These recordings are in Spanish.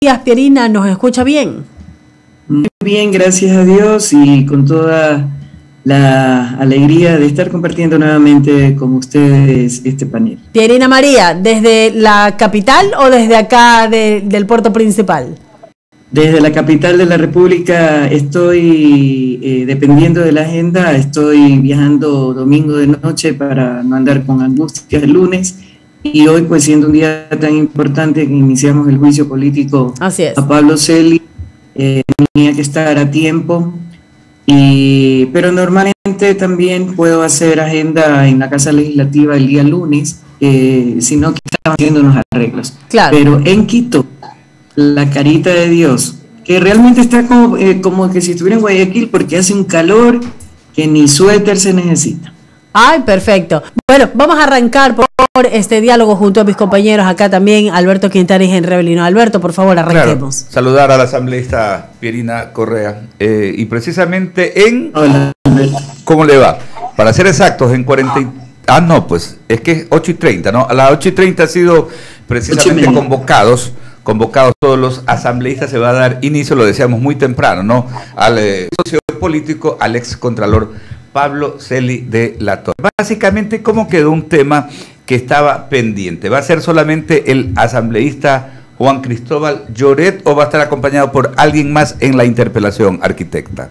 Pierina, ¿nos escucha bien? Muy bien, gracias a Dios y con toda la alegría de estar compartiendo nuevamente con ustedes este panel. Pierina María, ¿desde la capital o desde acá del puerto principal? Desde la capital de la República estoy, dependiendo de la agenda, estoy viajando domingo de noche para no andar con angustias el lunes. Y hoy, pues siendo un día tan importante que iniciamos el juicio político a Pablo Celi, tenía que estar a tiempo, pero normalmente también puedo hacer agenda en la Casa Legislativa el día lunes, sino que estamos haciendo unos arreglos. Claro. Pero en Quito, la carita de Dios, que realmente está como que si estuviera en Guayaquil, porque hace un calor que ni suéter se necesita. Ay, perfecto. Bueno, vamos a arrancar por este diálogo junto a mis compañeros acá también, Alberto Quintana y Henry Avelino. Alberto, por favor, arranquemos. Claro, saludar a la asambleísta Pierina Correa. Y precisamente en... Hola, ¿cómo le va? Para ser exactos, en 40... no, pues es que es 8:30, ¿no? A las 8:30 ha sido precisamente convocados todos los asambleístas. Se va a dar inicio, lo decíamos muy temprano, ¿no? Al socio político, al ex contralor Pablo Celi de la Torre. Básicamente, ¿cómo quedó un tema que estaba pendiente? ¿Va a ser solamente el asambleísta Juan Cristóbal Lloret o va a estar acompañado por alguien más en la interpelación, arquitecta?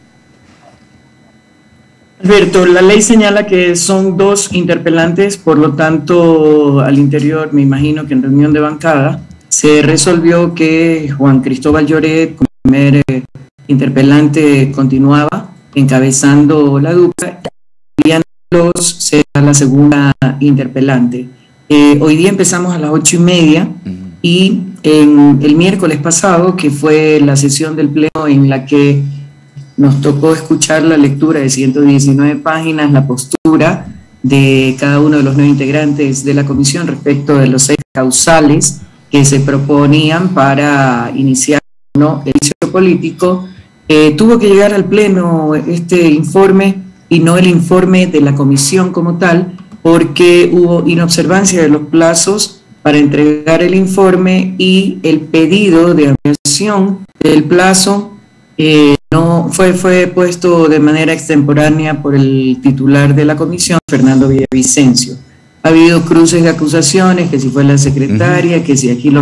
Alberto, la ley señala que son 2 interpelantes, por lo tanto, al interior, me imagino que en reunión de bancada, se resolvió que Juan Cristóbal Lloret, como primer interpelante, continuaba encabezando la dupla, y Diana Veloz será la segunda interpelante. Hoy día empezamos a las 8:30 y el miércoles pasado, que fue la sesión del Pleno en la que nos tocó escuchar la lectura de 119 páginas, la postura de cada uno de los 9 integrantes de la comisión respecto de los 6 causales que se proponían para iniciar el juicio político. Tuvo que llegar al Pleno este informe y no el informe de la comisión como tal, porque hubo inobservancia de los plazos para entregar el informe y el pedido de ampliación del plazo no fue puesto de manera extemporánea por el titular de la comisión, Fernando Villavicencio. Ha habido cruces de acusaciones, que si fue la secretaria, que si aquí lo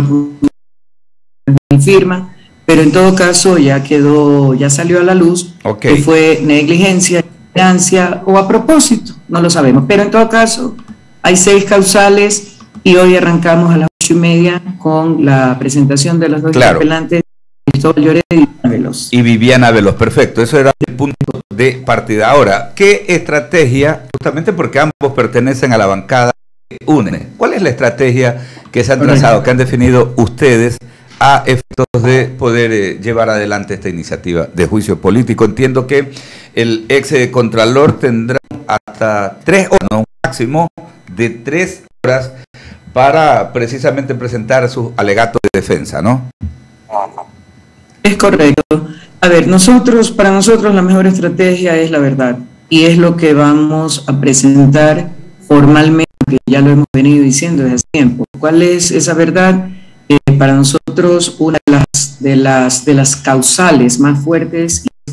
confirma, pero en todo caso ya salió a la luz que fue negligencia, ignorancia o a propósito, no lo sabemos, pero en todo caso hay 6 causales y hoy arrancamos a las 8:30 con la presentación de los 2 interpelantes, Cristóbal Lloret y Viviana Veloz. Y Viviana Veloz, perfecto, eso era el punto de partida. Ahora, ¿qué estrategia, justamente porque ambos pertenecen a la bancada, une? ¿Cuál es la estrategia que se han trazado, que han definido ustedes a efectos de poder llevar adelante esta iniciativa de juicio político? Entiendo que el ex contralor tendrá hasta 3 horas, un máximo de 3 horas para precisamente presentar sus alegatos de defensa, ¿no? Es correcto. A ver, para nosotros la mejor estrategia es la verdad y es lo que vamos a presentar formalmente, que ya lo hemos venido diciendo desde hace tiempo. ¿Cuál es esa verdad? Para nosotros una de las causales más fuertes es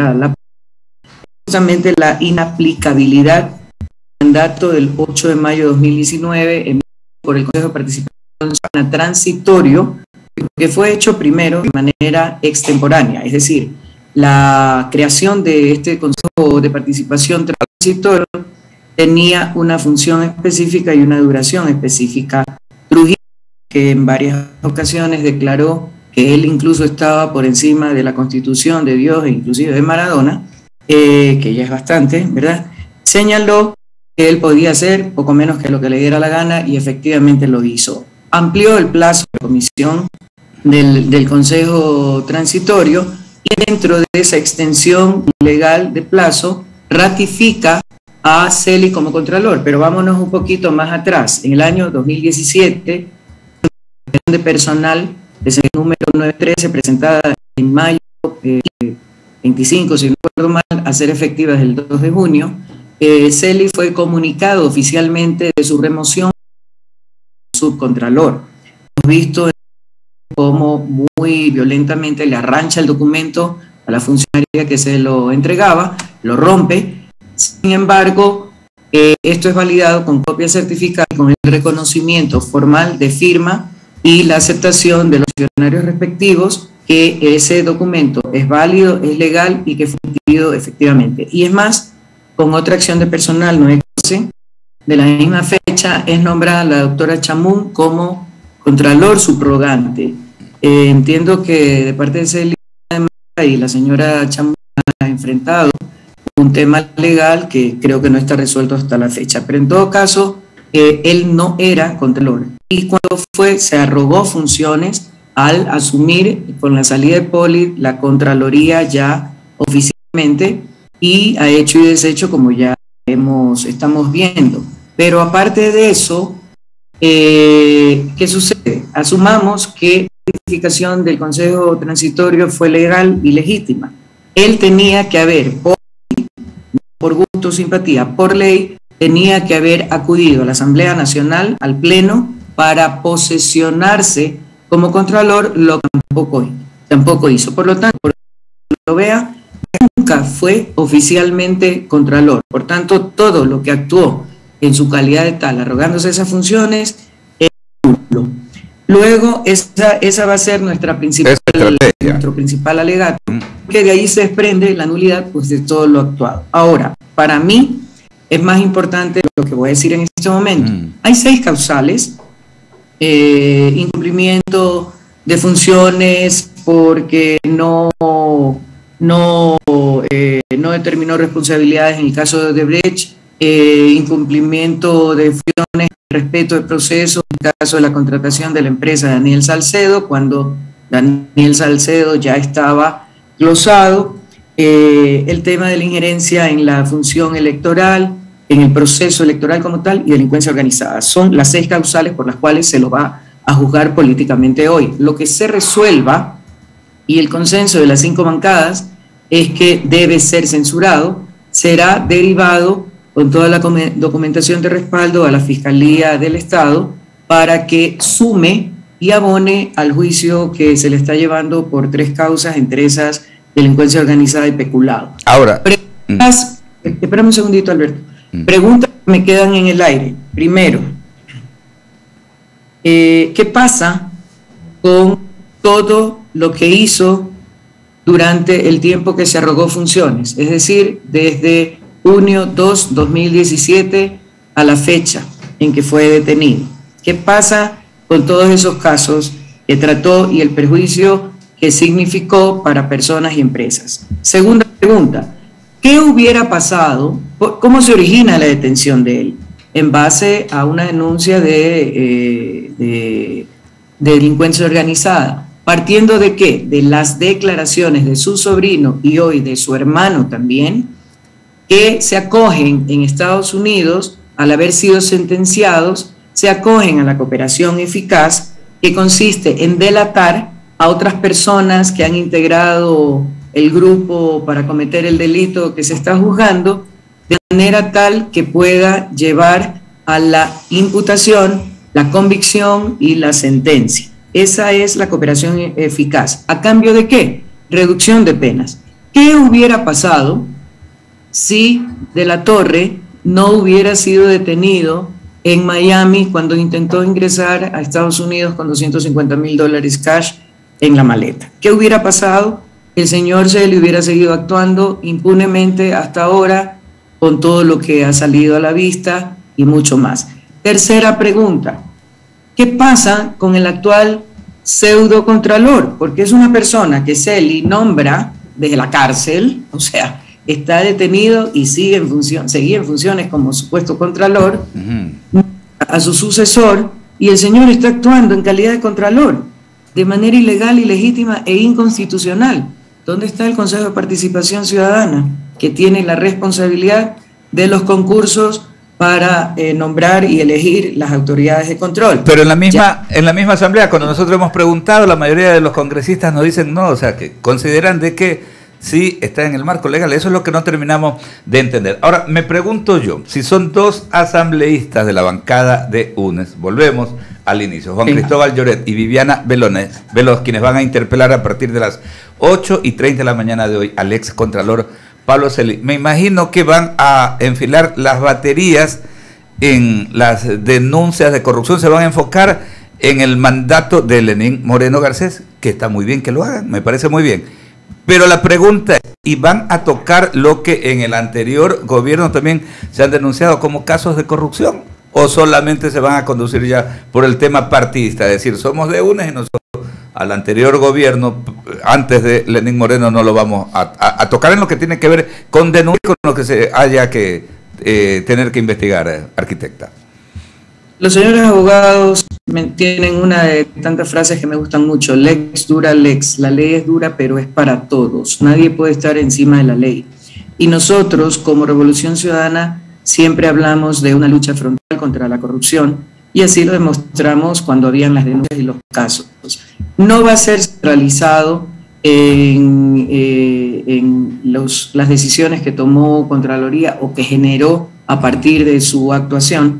justamente la inaplicabilidad del mandato del 8 de mayo de 2019 emitido por el Consejo de Participación Transitorio, que fue hecho primero de manera extemporánea, es decir, la creación de este Consejo de Participación Transitorio tenía una función específica y una duración específica. Trujillo, que en varias ocasiones declaró que él incluso estaba por encima de la Constitución, de Dios e inclusive de Maradona, que ya es bastante, ¿verdad? Señaló que él podía hacer poco menos que lo que le diera la gana y efectivamente lo hizo. Amplió el plazo de la comisión del Consejo Transitorio y dentro de esa extensión legal de plazo ratifica a Celi como contralor. Pero vámonos un poquito más atrás. En el año 2017, de personal, es el número 913, presentada en mayo 25, si no recuerdo mal, a ser efectiva desde el 2 de junio, Celi fue comunicado oficialmente de su remoción subcontralor. Hemos visto cómo muy violentamente le arrancha el documento a la funcionaria que se lo entregaba, lo rompe. Sin embargo, esto es validado con copia certificada, con el reconocimiento formal de firma y la aceptación de los funcionarios respectivos que ese documento es válido, es legal y que fue emitido efectivamente. Y es más, con otra acción de personal 914, de la misma fecha, es nombrada la doctora Chamún como contralor subrogante. Entiendo que de parte de ese y la señora Chamún ha enfrentado un tema legal que creo que no está resuelto hasta la fecha, pero en todo caso, él no era contralor. Y cuando se arrogó funciones al asumir con la salida de Poli la Contraloría ya oficialmente y ha hecho y deshecho como ya estamos viendo. Pero aparte de eso, ¿qué sucede? Asumamos que la verificación del Consejo Transitorio fue legal y legítima. Él tenía que haber, por gusto o simpatía, por ley, tenía que haber acudido a la Asamblea Nacional, al Pleno, para posesionarse como Contralor, lo que tampoco hizo. Por lo tanto, por lo vea, nunca fue oficialmente Contralor. Por tanto, todo lo que actuó en su calidad de tal, arrogándose esas funciones, es nulo. Luego, esa va a ser nuestro principal alegato, que de ahí se desprende la nulidad pues, de todo lo actuado. Ahora, para mí, es más importante lo que voy a decir en este momento. Hay 6 causales: incumplimiento de funciones porque no determinó responsabilidades en el caso de Odebrecht, incumplimiento de funciones, respeto del proceso en el caso de la contratación de la empresa Daniel Salcedo, cuando Daniel Salcedo ya estaba glosado, el tema de la injerencia en la función electoral, en el proceso electoral como tal, y delincuencia organizada. Son las 6 causales por las cuales se lo va a juzgar políticamente hoy. Lo que se resuelva, y el consenso de las 5 bancadas, es que debe ser censurado, será derivado con toda la documentación de respaldo a la Fiscalía del Estado para que sume y abone al juicio que se le está llevando por 3 causas, entre esas delincuencia organizada y peculado. Ahora, espérame un segundito, Alberto. Preguntas que me quedan en el aire. Primero, ¿qué pasa con todo lo que hizo durante el tiempo que se arrogó funciones? Es decir, desde junio 2, 2017 a la fecha en que fue detenido. ¿Qué pasa con todos esos casos que trató y el perjuicio que significó para personas y empresas? Segunda pregunta, ¿qué hubiera pasado? ¿Cómo se origina la detención de él? En base a una denuncia de delincuencia organizada. ¿Partiendo de qué? De las declaraciones de su sobrino y hoy de su hermano también, que se acogen en Estados Unidos, al haber sido sentenciados, se acogen a la cooperación eficaz, que consiste en delatar a otras personas que han integrado el grupo para cometer el delito que se está juzgando, de manera tal que pueda llevar a la imputación, la convicción y la sentencia. Esa es la cooperación eficaz. ¿A cambio de qué? Reducción de penas. ¿Qué hubiera pasado si De la Torre no hubiera sido detenido en Miami cuando intentó ingresar a Estados Unidos con $250,000 cash en la maleta? ¿Qué hubiera pasado? El señor se le hubiera seguido actuando impunemente hasta ahora, con todo lo que ha salido a la vista y mucho más. Tercera pregunta, ¿qué pasa con el actual pseudo contralor? Porque es una persona que se le nombra desde la cárcel, o sea, está detenido y seguía en funciones como supuesto contralor, a su sucesor, y el señor está actuando en calidad de contralor, de manera ilegal, ilegítima e inconstitucional. ¿Dónde está el Consejo de Participación Ciudadana, que tiene la responsabilidad de los concursos para nombrar y elegir las autoridades de control? Pero en la misma asamblea, cuando nosotros hemos preguntado, la mayoría de los congresistas nos dicen no, o sea, que consideran de que sí está en el marco legal. Eso es lo que no terminamos de entender. Ahora, me pregunto yo, si son dos asambleístas de la bancada de UNES, volvemos al inicio, Juan Cristóbal Lloret y Viviana Veloz, quienes van a interpelar a partir de las 8:30 de la mañana de hoy al ex contralor Pablo Celi. Me imagino que van a enfilar las baterías en las denuncias de corrupción, se van a enfocar en el mandato de Lenín Moreno Garcés, que está muy bien que lo hagan, me parece muy bien. Pero la pregunta es, ¿y van a tocar lo que en el anterior gobierno también se han denunciado como casos de corrupción? ¿O solamente se van a conducir ya por el tema partidista? Es decir, somos de UNES y nosotros al anterior gobierno, antes de Lenín Moreno, no lo vamos a tocar en lo que tiene que ver con denuncias, con lo que se haya que tener que investigar, arquitecta. Los señores abogados tienen una de tantas frases que me gustan mucho: lex dura lex, la ley es dura pero es para todos, nadie puede estar encima de la ley. Y nosotros como Revolución Ciudadana siempre hablamos de una lucha frontal contra la corrupción, y así lo demostramos cuando habían las denuncias y los casos. No va a ser centralizado en las decisiones que tomó Contraloría o que generó a partir de su actuación,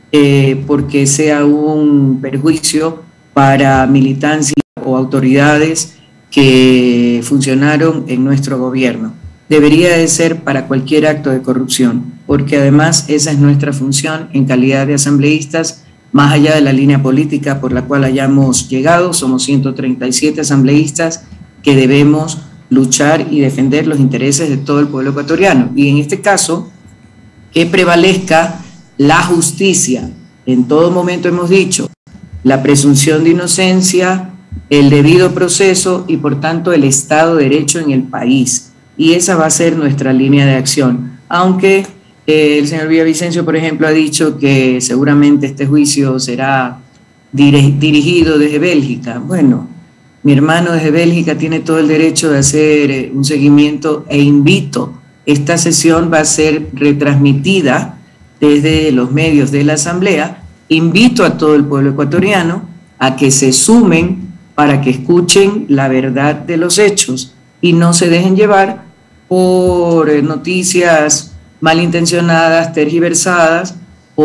porque sea un perjuicio para militancia o autoridades que funcionaron en nuestro gobierno. Debería de ser para cualquier acto de corrupción, porque además esa es nuestra función en calidad de asambleístas, más allá de la línea política por la cual hayamos llegado. Somos 137 asambleístas que debemos luchar y defender los intereses de todo el pueblo ecuatoriano. Y en este caso, que prevalezca la justicia. En todo momento hemos dicho la presunción de inocencia, el debido proceso y por tanto el Estado de Derecho en el país. Y esa va a ser nuestra línea de acción. Aunque el señor Villavicencio, por ejemplo, ha dicho que seguramente este juicio será dirigido desde Bélgica. Bueno, mi hermano desde Bélgica tiene todo el derecho de hacer un seguimiento e invito. Esta sesión va a ser retransmitida desde los medios de la Asamblea. Invito a todo el pueblo ecuatoriano a que se sumen para que escuchen la verdad de los hechos y no se dejen llevar por noticias malintencionadas, tergiversadas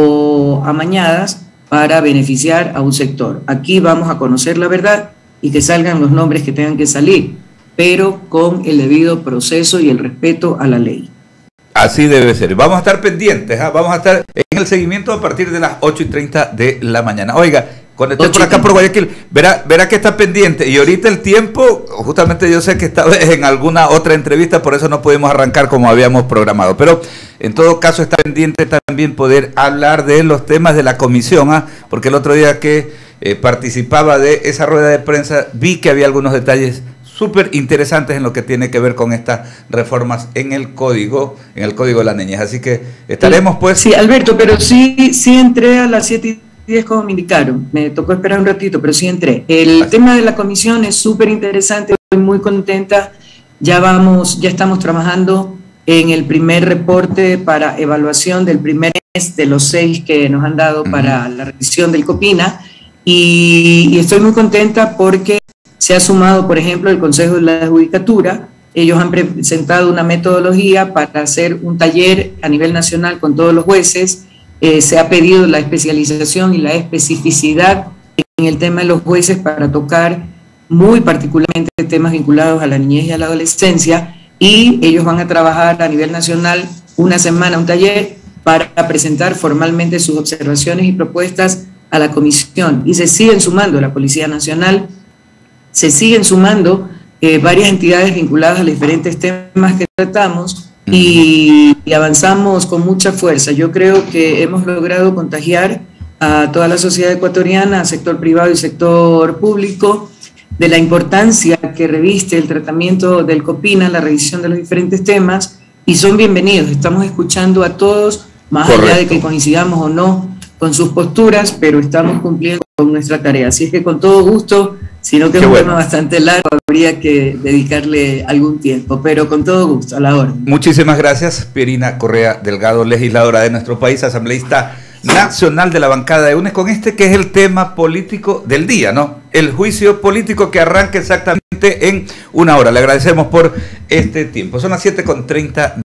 o amañadas para beneficiar a un sector. Aquí vamos a conocer la verdad y que salgan los nombres que tengan que salir, pero con el debido proceso y el respeto a la ley. Así debe ser. Vamos a estar pendientes, vamos a estar en el seguimiento a partir de las 8:30 de la mañana. Oiga, cuando esté por acá por Guayaquil, verá que está pendiente. Y ahorita el tiempo, justamente yo sé que esta vez en alguna otra entrevista, por eso no pudimos arrancar como habíamos programado. Pero en todo caso está pendiente también poder hablar de los temas de la comisión, porque el otro día que participaba de esa rueda de prensa vi que había algunos detalles súper interesantes en lo que tiene que ver con estas reformas en el código de la niñez. Así que estaremos pues... Sí, Alberto, pero sí entré a las 7:10 como me indicaron. Me tocó esperar un ratito, pero sí entré. El tema de la comisión es súper interesante, estoy muy contenta. Ya estamos trabajando en el primer reporte para evaluación del primer mes de los 6 que nos han dado para la revisión del COPINA, y estoy muy contenta porque se ha sumado, por ejemplo, el Consejo de la Judicatura. Ellos han presentado una metodología para hacer un taller a nivel nacional con todos los jueces. Se ha pedido la especialización y la especificidad en el tema de los jueces para tocar muy particularmente temas vinculados a la niñez y a la adolescencia, y ellos van a trabajar a nivel nacional una semana, un taller, para presentar formalmente sus observaciones y propuestas a la comisión. Y se siguen sumando la Policía Nacional, se siguen sumando varias entidades vinculadas a los diferentes temas que tratamos, y avanzamos con mucha fuerza. Yo creo que hemos logrado contagiar a toda la sociedad ecuatoriana, sector privado y sector público, de la importancia que reviste el tratamiento del COPINA, la revisión de los diferentes temas, y son bienvenidos. Estamos escuchando a todos, más allá de que coincidamos o no con sus posturas, pero estamos cumpliendo con nuestra tarea. Así es que con todo gusto, sino que es un tema bastante largo, habría que dedicarle algún tiempo, pero con todo gusto, a la orden. Muchísimas gracias, Pierina Correa Delgado, legisladora de nuestro país, asambleísta nacional de la bancada de UNES, con este que es el tema político del día, ¿no? El juicio político que arranca exactamente en una hora. Le agradecemos por este tiempo. Son las 7:30.